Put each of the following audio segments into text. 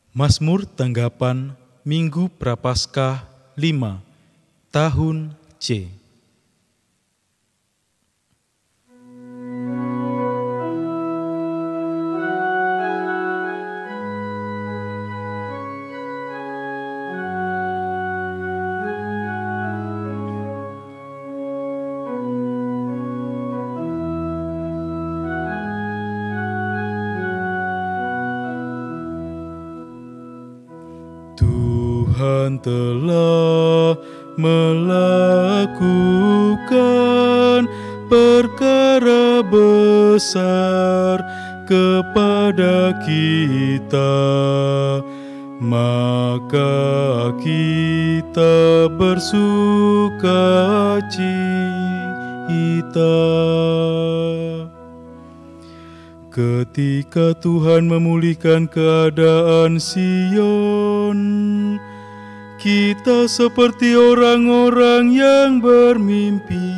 Mazmur Tanggapan Minggu Prapaskah 5 Tahun C. Tuhan telah melakukan perkara besar kepada kita, maka kita bersuka cita. Ketika Tuhan memulihkan keadaan Sion, kita seperti orang-orang yang bermimpi.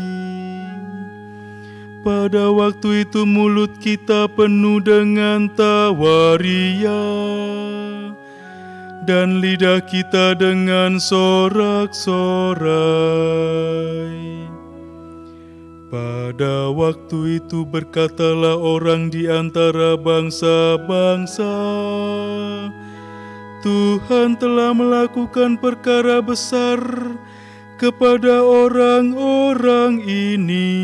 Pada waktu itu mulut kita penuh dengan tawa ria, dan lidah kita dengan sorak-sorai. Pada waktu itu berkatalah orang di antara bangsa-bangsa, Tuhan telah melakukan perkara besar kepada orang-orang ini.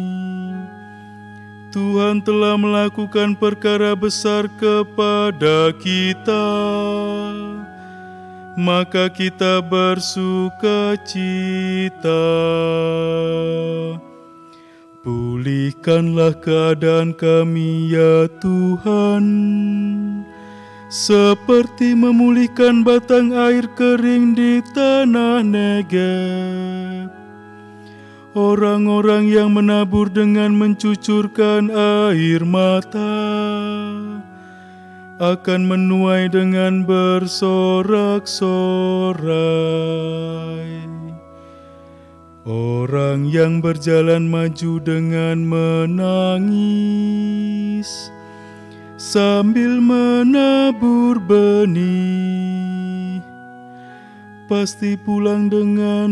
Tuhan telah melakukan perkara besar kepada kita, maka kita bersuka cita. Pulihkanlah keadaan kami ya Tuhan, seperti memulihkan batang air kering di tanah Negeb. Orang-orang yang menabur dengan mencucurkan air mata akan menuai dengan bersorak-sorai. Orang yang berjalan maju dengan menangis sambil menabur benih, pasti pulang dengan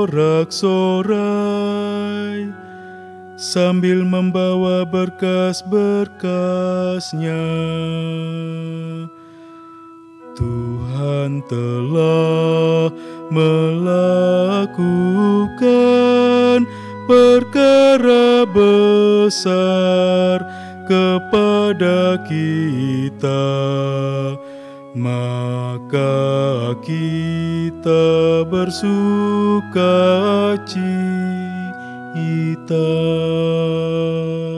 sorak-sorai sambil membawa berkas-berkasnya. Tuhan telah melakukan perkara besar kepada kita, maka kita bersuka cita.